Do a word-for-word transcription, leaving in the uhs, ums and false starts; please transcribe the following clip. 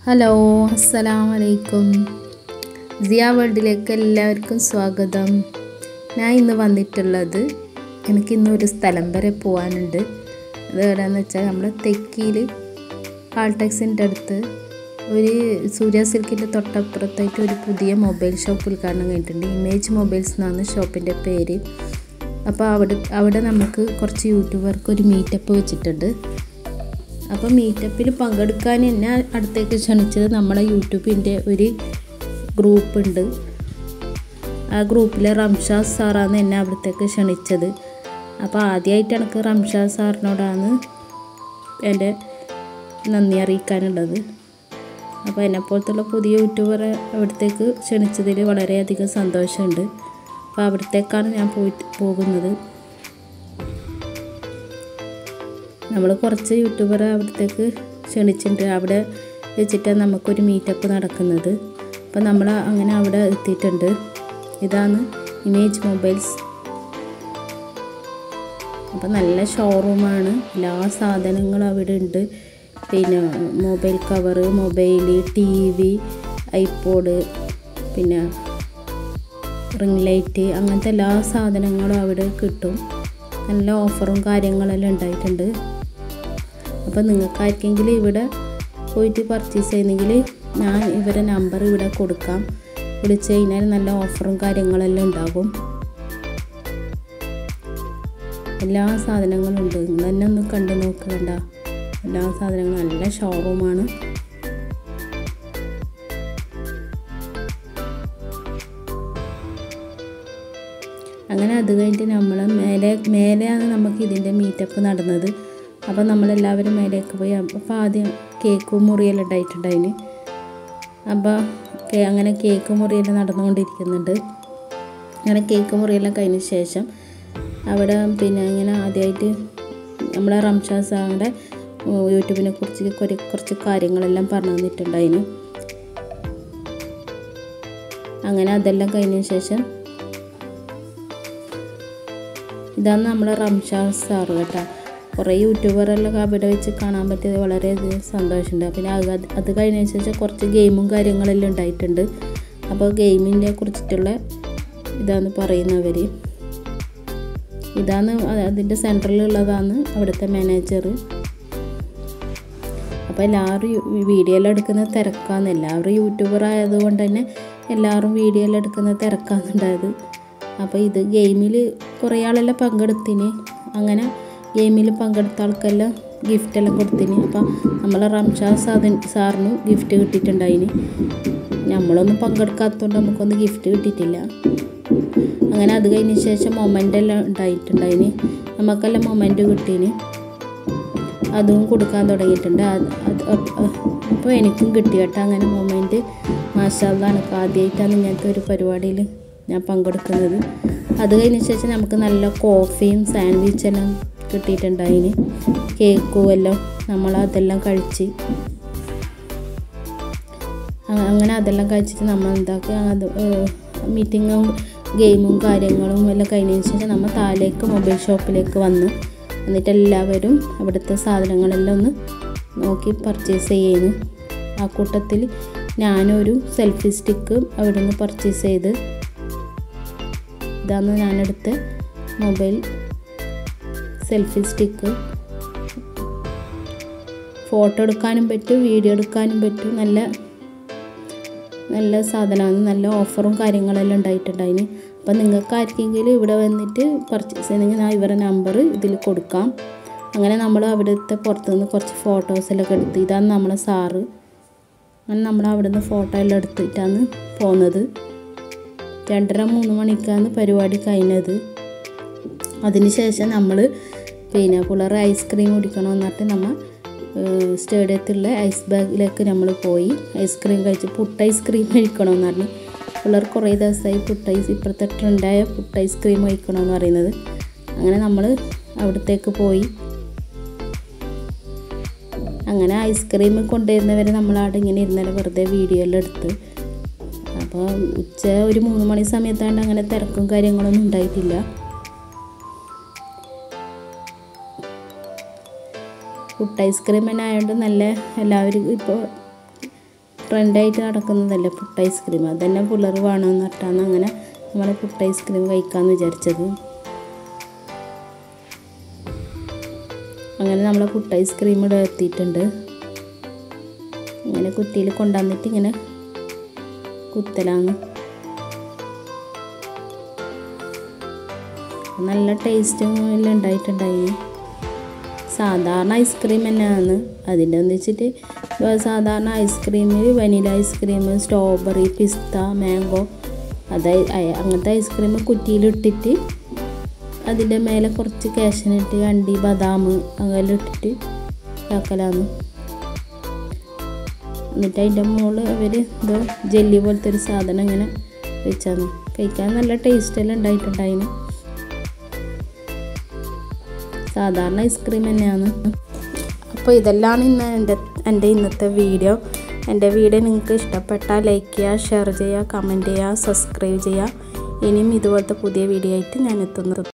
Hello അസ്സലാമു അലൈക്കും. സിയ വേൾഡിലേക്ക് എല്ലാവർക്കും സ്വാഗതം. ഞാൻ ഇന്ന് വന്നിട്ടുള്ളത് എനിക്കിന്നൊരു സ്ഥലം വരെ പോകാനുണ്ട്. അത് എവിടെയാണെന്ന് വെച്ചാൽ നമ്മുടെ തെക്കിയിൽ കാൾടെക്സിൻ്റെ അടുത്ത് ഒരു സൂര്യ സിൽക്കിൻ്റെ തൊട്ടപ്പുറത്തായിട്ട് ഒരു പുതിയ മൊബൈൽ ഷോപ്പ് ഉദ്ഘാടനം കഴിഞ്ഞിട്ടുണ്ട്. ഇമേജ് മൊബൈൽസ് എന്നാണ് ഷോപ്പിൻ്റെ പേര്. അപ്പോൾ അവിടെ അവിടെ നമുക്ക് കുറച്ച് യൂട്യൂബർക്ക് ഒരു മീറ്റപ്പ് വെച്ചിട്ടുണ്ട്. അപ്പോൾ മീറ്റപ്പിൽ പങ്കെടുക്കാൻ എന്നെ അടുത്തേക്ക് ക്ഷണിച്ചത് നമ്മുടെ യൂട്യൂബിൻ്റെ ഒരു ഗ്രൂപ്പുണ്ട്. ആ ഗ്രൂപ്പിലെ റംഷാദ് സാറാണ് എന്നെ അവിടത്തേക്ക് ക്ഷണിച്ചത്. അപ്പോൾ ആദ്യമായിട്ട് എനിക്ക് റംഷാദ് സാറിനോടാണ് എൻ്റെ നന്ദി അറിയിക്കാനുള്ളത്. അപ്പോൾ എന്നെപ്പോലത്തുള്ള പുതിയ യൂട്യൂബറെ അവിടത്തേക്ക് ക്ഷണിച്ചതിൽ വളരെയധികം സന്തോഷമുണ്ട്. അപ്പോൾ അവിടത്തേക്കാണ് ഞാൻ പോയിട്ട് പോകുന്നത്. നമ്മൾ കുറച്ച് യൂട്യൂബറെ അവിടത്തേക്ക് ക്ഷണിച്ചിട്ടുണ്ട്. അവിടെ വെച്ചിട്ടാണ് നമുക്കൊരു മീറ്റപ്പ് നടക്കുന്നത്. അപ്പോൾ നമ്മൾ അങ്ങനെ അവിടെ എത്തിയിട്ടുണ്ട്. ഇതാണ് ഇമേജ് മൊബൈൽസ്. അപ്പോൾ നല്ല ഷോറൂമാണ്. എല്ലാ സാധനങ്ങളും അവിടെ ഉണ്ട്. പിന്നെ mobile cover, mobile, T V, iPod, പിന്നെ റിംഗ് ലൈറ്റ്, അങ്ങനത്തെ എല്ലാ സാധനങ്ങളും അവിടെ കിട്ടും. നല്ല ഓഫറും കാര്യങ്ങളെല്ലാം ഉണ്ടായിട്ടുണ്ട്. അപ്പോൾ നിങ്ങൾക്കാർക്കെങ്കിലും ഇവിടെ പോയിട്ട് പർച്ചേസ് ചെയ്യുന്നെങ്കിൽ ഞാൻ ഇവരുടെ നമ്പർ ഇവിടെ കൊടുക്കാം. വിളിച്ച് കഴിഞ്ഞാൽ നല്ല ഓഫറും കാര്യങ്ങളെല്ലാം ഉണ്ടാകും. എല്ലാ സാധനങ്ങളും ഉണ്ട്. നിങ്ങൾ തന്നെ ഒന്ന് കണ്ടു നോക്കണ്ട. എല്ലാ സാധനങ്ങളും നല്ല ഷോറൂമാണ്. അങ്ങനെ അത് കഴിഞ്ഞിട്ട് നമ്മൾ മേലെ മേലെയാണ് നമുക്ക് ഇതിൻ്റെ മീറ്റപ്പ് നടന്നത്. അപ്പോൾ നമ്മളെല്ലാവരും മേലേക്ക് പോയി. അപ്പോൾ ആദ്യം കേക്ക് മുറിയെല്ലാം ഉണ്ടായിട്ടുണ്ടായിന്. അപ്പോൾ അങ്ങനെ കേക്ക് മുറിയെല്ലാം നടന്നുകൊണ്ടിരിക്കുന്നുണ്ട്. അങ്ങനെ കേക്ക് മുറിയെല്ലാം കഴിഞ്ഞ ശേഷം അവിടെ പിന്നെ ഇങ്ങനെ ആദ്യമായിട്ട് നമ്മളെ റംഷാദ് സാറിൻ്റെ യൂട്യൂബിനെ കുറിച്ച് കുറേ കുറച്ച് കാര്യങ്ങളെല്ലാം പറഞ്ഞു തന്നിട്ടുണ്ടായിന്. അങ്ങനെ അതെല്ലാം കഴിഞ്ഞ ശേഷം ഇതാണ് നമ്മളെ റംഷാദ് സാറ് കേട്ടോ. കുറേ യൂട്യൂബറെല്ലാം അവിടെ വെച്ച് കാണാൻ പറ്റിയത് വളരെയധികം സന്തോഷമുണ്ട്. പിന്നെ അത് അത് കഴിഞ്ഞ ശേഷം കുറച്ച് ഗെയിമും കാര്യങ്ങളെല്ലാം ഉണ്ടായിട്ടുണ്ട്. അപ്പോൾ ഗെയിമിനെ കുറിച്ചിട്ടുള്ള ഇതാണ് പറയുന്നവർ. ഇതാണ് അതിൻ്റെ സെൻറ്ററിലുള്ളതാണ് അവിടുത്തെ മാനേജർ. അപ്പോൾ എല്ലാവരും വീഡിയോ എല്ലാം എടുക്കുന്ന തിരക്കാന്ന്. എല്ലാവരും യൂട്യൂബർ ആയതുകൊണ്ട് തന്നെ എല്ലാവരും വീഡിയോ എല്ലാം എടുക്കുന്ന തിരക്കാന്നുണ്ടായത്. അപ്പോൾ ഇത് ഗെയിമിൽ കുറേ ആളെല്ലാം പങ്കെടുത്തിന്. അങ്ങനെ ഗെയിമിൽ പങ്കെടുത്ത ആൾക്കെല്ലാം ഗിഫ്റ്റെല്ലാം കൊടുത്തിന്. അപ്പം നമ്മളെ റംഷാദ് സാദൻ സാറിന് ഗിഫ്റ്റ് കിട്ടിയിട്ടുണ്ടായിന്. നമ്മളൊന്നും പങ്കെടുക്കാത്തതുകൊണ്ട് നമുക്കൊന്നും ഗിഫ്റ്റ് കിട്ടിയിട്ടില്ല. അങ്ങനെ അത് കഴിഞ്ഞ ശേഷം മൊമെൻ്റ് എല്ലാം ഉണ്ടായിട്ടുണ്ടായിന്. നമുക്കെല്ലാം മൊമെൻ്റ് കിട്ടീന്. അതും കൊടുക്കാൻ തുടങ്ങിയിട്ടുണ്ട്. അത് അത് അപ്പോൾ എനിക്കും കിട്ടി കേട്ടോ അങ്ങനെ മൊമെൻ്റ്. മാഷാ അല്ലാഹ്, എനിക്ക് ആദ്യമായിട്ടാണ് ഇങ്ങനത്തെ ഒരു പരിപാടിയിൽ ഞാൻ പങ്കെടുക്കുന്നത്. അത് കഴിഞ്ഞ ശേഷം നമുക്ക് നല്ല കോഫിയും സാൻഡ്വിച്ചെല്ലാം കിട്ടിയിട്ടുണ്ടായിന്. കേക്കും എല്ലാം നമ്മൾ അതെല്ലാം കഴിച്ച് അങ്ങനെ അതെല്ലാം കഴിച്ചിട്ട് നമ്മൾ എന്താക്കി അത് മീറ്റിങ്ങും ഗെയിമും കാര്യങ്ങളും എല്ലാം കഴിഞ്ഞതിന് ശേഷം നമ്മൾ താഴേക്ക് മൊബൈൽ ഷോപ്പിലേക്ക് വന്ന് എന്നിട്ട് എല്ലാവരും അവിടുത്തെ സാധനങ്ങളെല്ലാം ഒന്ന് നോക്കി പർച്ചേസ് ചെയ്യുന്നു. ആ കൂട്ടത്തിൽ ഞാനൊരു സെൽഫി സ്റ്റിക്ക് അവിടെ നിന്ന് പർച്ചേസ് ചെയ്ത്. ഇതാണ് ഞാനെടുത്ത മൊബൈൽ സെൽഫി സ്റ്റിക്ക്. ഫോട്ടോ എടുക്കാനും പറ്റും, വീഡിയോ എടുക്കാനും പറ്റും. നല്ല നല്ല സാധനമാണ്. നല്ല ഓഫറും കാര്യങ്ങളെല്ലാം ഉണ്ടായിട്ടുണ്ടായിന്. അപ്പം നിങ്ങൾക്ക് ആർക്കെങ്കിലും ഇവിടെ വന്നിട്ട് പർച്ചേസ് ചെയ്യണമെങ്കിൽ ഞാൻ ഇവരുടെ നമ്പർ ഇതിൽ കൊടുക്കാം. അങ്ങനെ നമ്മൾ അവിടുത്തെ പുറത്തുനിന്ന് കുറച്ച് ഫോട്ടോസെല്ലാം എടുത്ത്. ഇതാണ് നമ്മളെ സാറ്. അങ്ങനെ നമ്മൾ അവിടെ നിന്ന് ഫോട്ടോ എല്ലാം എടുത്തിട്ടാണ് പോകുന്നത്. രണ്ടര മൂന്ന് മണിക്കാണ് പരിപാടി കഴിഞ്ഞത്. അതിന് ശേഷം നമ്മൾ പിന്നെ പിള്ളേർ ഐസ്ക്രീം കുടിക്കണമെന്ന് പറഞ്ഞിട്ട് നമ്മൾ സ്റ്റേഡിയത്തിലുള്ള ഐസ് ബാഗിലേക്ക് നമ്മൾ പോയി ഐസ്ക്രീം കഴിച്ച് പുട്ട് ഐസ്ക്രീം കഴിക്കണമെന്ന് പറഞ്ഞ് പിള്ളേർ കുറേ ദിവസമായി പുട്ട് ഐസ് ഇപ്പോഴത്തെ ട്രെൻഡായ പുട്ട് ഐസ്ക്രീം കഴിക്കണമെന്ന് പറയുന്നത്. അങ്ങനെ നമ്മൾ അവിടത്തേക്ക് പോയി. അങ്ങനെ ഐസ്ക്രീം കൊണ്ടുവരുന്നവരെ നമ്മളവിടെ ഇങ്ങനെ ഇരുന്നാലും വെറുതെ വീഡിയോ എല്ലാം എടുത്ത്. അപ്പോൾ ഉച്ച ഒരു മൂന്ന് മണി സമയത്താണ്ട് അങ്ങനെ തിരക്കും കാര്യങ്ങളൊന്നും ഉണ്ടായിട്ടില്ല. പുട്ട് ഐസ്ക്രീം തന്നെ ആയതുകൊണ്ട് നല്ല എല്ലാവരും ഇപ്പോൾ ട്രെൻഡായിട്ട് നടക്കുന്നതല്ലേ പുട്ട് ഐസ്ക്രീം. അതന്നെ പിള്ളേർ വേണമെന്ന് പറഞ്ഞിട്ടാണ് അങ്ങനെ നമ്മൾ പുട്ട് ഐസ്ക്രീം കഴിക്കാമെന്ന് വിചാരിച്ചത്. അങ്ങനെ നമ്മൾ പുട്ട് ഐസ്ക്രീം ഇവിടെ എത്തിയിട്ടുണ്ട്. ഇങ്ങനെ കുറ്റിയിൽ കൊണ്ടുവന്നിട്ട് ഇങ്ങനെ കുത്തലാണ്. നല്ല ടേസ്റ്റും എല്ലാം ഉണ്ടായിട്ടുണ്ടായി. സാധാരണ ഐസ്ക്രീം തന്നെയാണ്. അതിൻ്റെ ഒന്നിച്ചിട്ട് സാധാരണ ഐസ്ക്രീമിൽ വനില ഐസ്ക്രീം, സ്ട്രോബെറി, പിസ്ത, മാംഗോ അതായത് അങ്ങനത്തെ ഐസ്ക്രീം കുറ്റിയിലിട്ടിട്ട് അതിൻ്റെ മേലെ കുറച്ച് കാഷ്നട്ട്, അണ്ടി, ബദാം അങ്ങനെ ഇട്ടിട്ട് ആക്കലാണ്. എന്നിട്ട് അതിൻ്റെ മുകളിൽ അവർ എന്തോ ജെല്ലി പോലത്തെ ഒരു സാധനം ഇങ്ങനെ വെച്ചാണ്. കഴിക്കാൻ നല്ല ടേസ്റ്റെല്ലാം ഉണ്ടായിട്ടുണ്ടായിന്. സാധാരണ ഐസ്ക്രീം തന്നെയാണ്. അപ്പോൾ ഇതെല്ലാം ഇന്ന് എൻ്റെ എൻ്റെ ഇന്നത്തെ വീഡിയോ. എൻ്റെ വീഡിയോ നിങ്ങൾക്ക് ഇഷ്ടപ്പെട്ടാൽ ലൈക്ക് ചെയ്യുക, ഷെയർ ചെയ്യുക, കമൻറ്റ് ചെയ്യുക, സബ്സ്ക്രൈബ് ചെയ്യുക. ഇനിയും ഇതുപോലത്തെ പുതിയ വീഡിയോ ആയിട്ട് ഞാൻ എത്തുന്നത്.